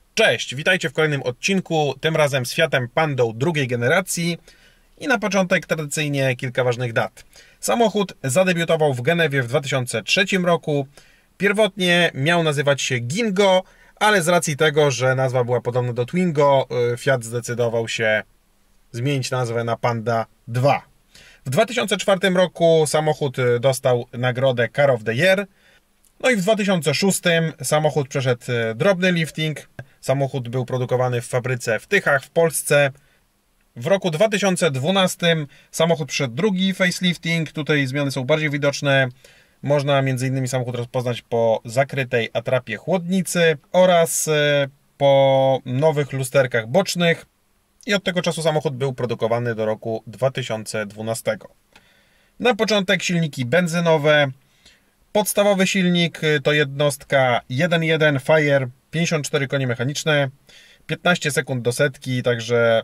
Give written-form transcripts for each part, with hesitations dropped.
Cześć, witajcie w kolejnym odcinku, tym razem z Fiatem Pandą drugiej generacji i na początek tradycyjnie kilka ważnych dat. Samochód zadebiutował w Genewie w 2003 roku. Pierwotnie miał nazywać się Gingo, ale z racji tego, że nazwa była podobna do Twingo, Fiat zdecydował się zmienić nazwę na Panda 2. W 2004 roku samochód dostał nagrodę Car of the Year. No i w 2006 samochód przeszedł drobny lifting. Samochód był produkowany w fabryce w Tychach w Polsce. W roku 2012 samochód przeszedł drugi facelifting. Tutaj zmiany są bardziej widoczne. Można m.in. samochód rozpoznać po zakrytej atrapie chłodnicy oraz po nowych lusterkach bocznych. I od tego czasu samochód był produkowany do roku 2012. Na początek silniki benzynowe. Podstawowy silnik to jednostka 1.1 Fire, 54 konie mechaniczne, 15 sekund do setki, także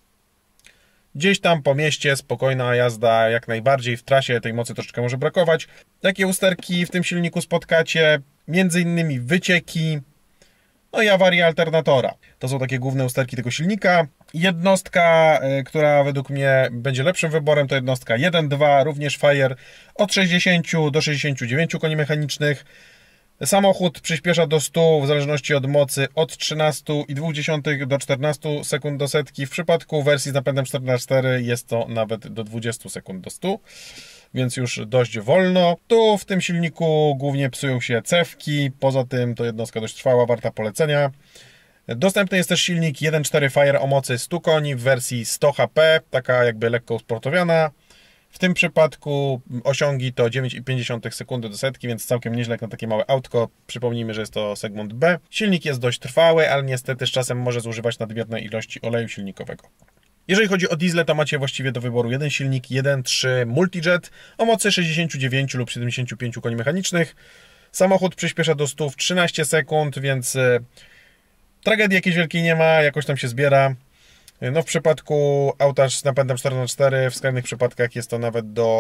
gdzieś tam po mieście spokojna jazda jak najbardziej, w trasie tej mocy troszeczkę może brakować. Jakie usterki w tym silniku spotkacie? Między innymi wycieki, no i awaria alternatora. To są takie główne usterki tego silnika. Jednostka, która według mnie będzie lepszym wyborem, to jednostka 1.2, również Fire, od 60 do 69 koni mechanicznych. Samochód przyspiesza do 100 w zależności od mocy od 13,2 do 14 sekund do setki. W przypadku wersji z napędem 4x4 jest to nawet do 20 sekund do 100, więc już dość wolno. Tu w tym silniku głównie psują się cewki, poza tym to jednostka dość trwała, warta polecenia. Dostępny jest też silnik 1.4 Fire o mocy 100 koni w wersji 100 HP, taka jakby lekko usportowiona. W tym przypadku osiągi to 9,5 sekundy do setki, więc całkiem nieźle jak na takie małe autko. Przypomnijmy, że jest to segment B. Silnik jest dość trwały, ale niestety z czasem może zużywać nadmierne ilości oleju silnikowego. Jeżeli chodzi o diesle, to macie właściwie do wyboru jeden silnik 1.3 Multijet o mocy 69 lub 75 koni mechanicznych. Samochód przyspiesza do 100 w 13 sekund, więc tragedii jakiejś wielkiej nie ma, jakoś tam się zbiera. No w przypadku auta z napędem 4x4 w skrajnych przypadkach jest to nawet do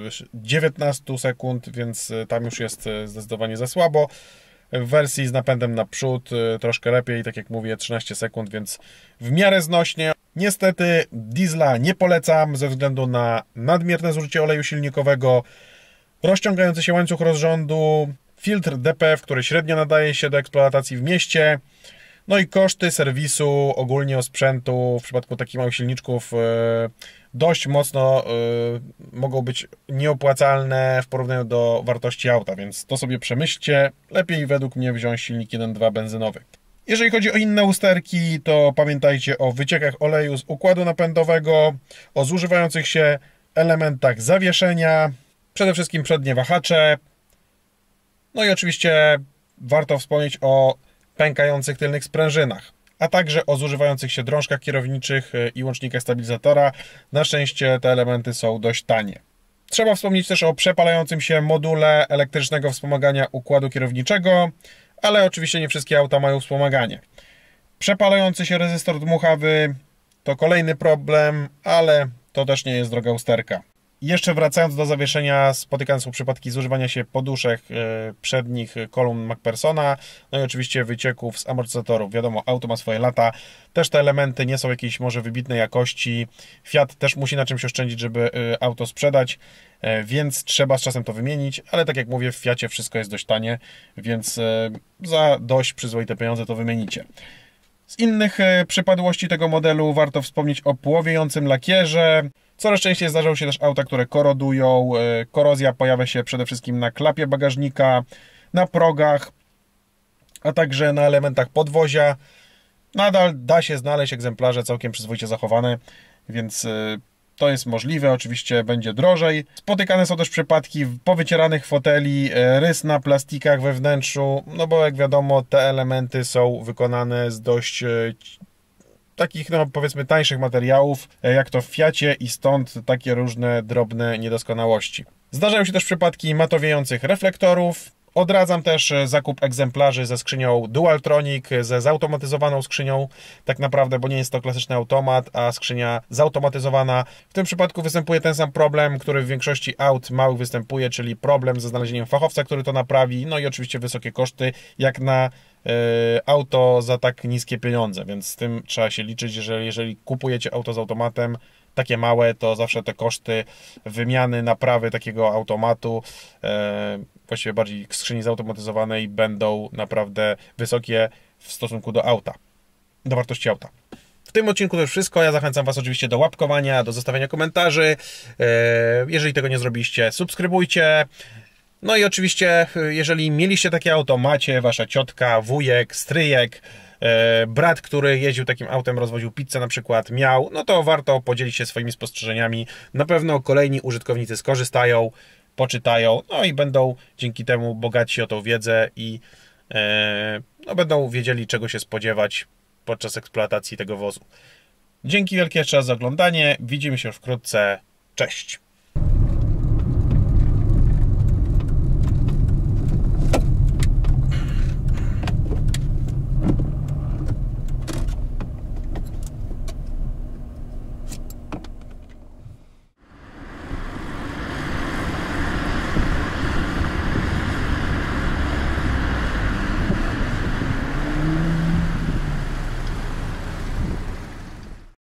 19 sekund, więc tam już jest zdecydowanie za słabo. W wersji z napędem naprzód troszkę lepiej, tak jak mówię 13 sekund, więc w miarę znośnie. Niestety diesla nie polecam ze względu na nadmierne zużycie oleju silnikowego, rozciągający się łańcuch rozrządu, filtr DPF, który średnio nadaje się do eksploatacji w mieście. No i koszty serwisu ogólnie sprzętu w przypadku takich małych silniczków dość mocno mogą być nieopłacalne w porównaniu do wartości auta, więc to sobie przemyślcie. Lepiej według mnie wziąć silnik 1.2 benzynowy. Jeżeli chodzi o inne usterki, to pamiętajcie o wyciekach oleju z układu napędowego, o zużywających się elementach zawieszenia, przede wszystkim przednie wahacze. No i oczywiście warto wspomnieć o pękających tylnych sprężynach, a także o zużywających się drążkach kierowniczych i łącznikach stabilizatora. Na szczęście te elementy są dość tanie. Trzeba wspomnieć też o przepalającym się module elektrycznego wspomagania układu kierowniczego, ale oczywiście nie wszystkie auta mają wspomaganie. Przepalający się rezystor dmuchawy to kolejny problem, ale to też nie jest droga usterka. Jeszcze wracając do zawieszenia, spotykane są przypadki zużywania się poduszek przednich kolumn MacPhersona, no i oczywiście wycieków z amortyzatorów. Wiadomo, auto ma swoje lata, też te elementy nie są jakiejś może wybitnej jakości. Fiat też musi na czymś oszczędzić, żeby auto sprzedać, więc trzeba z czasem to wymienić, ale tak jak mówię, w Fiacie wszystko jest dość tanie, więc za dość przyzwoite pieniądze to wymienicie. Z innych przypadłości tego modelu warto wspomnieć o płowiejącym lakierze. Coraz częściej zdarzają się też auta, które korodują. Korozja pojawia się przede wszystkim na klapie bagażnika, na progach, a także na elementach podwozia. Nadal da się znaleźć egzemplarze całkiem przyzwoicie zachowane, więc to jest możliwe. Oczywiście będzie drożej. Spotykane są też przypadki powycieranych foteli, rys na plastikach we wnętrzu, no bo jak wiadomo te elementy są wykonane z dość takich, no powiedzmy, tańszych materiałów, jak to w Fiacie, i stąd takie różne drobne niedoskonałości. Zdarzają się też przypadki matowiejących reflektorów Odradzam też zakup egzemplarzy ze skrzynią Dualtronic, ze zautomatyzowaną skrzynią tak naprawdę, bo nie jest to klasyczny automat, a skrzynia zautomatyzowana. W tym przypadku występuje ten sam problem, który w większości aut małych występuje, czyli problem ze znalezieniem fachowca, który to naprawi, no i oczywiście wysokie koszty, jak na auto za tak niskie pieniądze, więc z tym trzeba się liczyć, że jeżeli kupujecie auto z automatem, takie małe, to zawsze te koszty wymiany, naprawy takiego automatu, właściwie bardziej skrzyni zautomatyzowanej, będą naprawdę wysokie w stosunku do auta, do wartości auta. W tym odcinku to już wszystko. Ja zachęcam Was oczywiście do łapkowania, do zostawiania komentarzy. Jeżeli tego nie zrobiliście, subskrybujcie. No i oczywiście, jeżeli mieliście takie auto, macie, wasza ciotka, wujek, stryjek, brat, który jeździł takim autem, rozwoził pizzę na przykład, miał, no to warto podzielić się swoimi spostrzeżeniami. Na pewno kolejni użytkownicy skorzystają, poczytają, no i będą dzięki temu bogatsi o tą wiedzę i no, będą wiedzieli, czego się spodziewać podczas eksploatacji tego wozu. Dzięki wielkie jeszcze raz za oglądanie. Widzimy się już wkrótce. Cześć!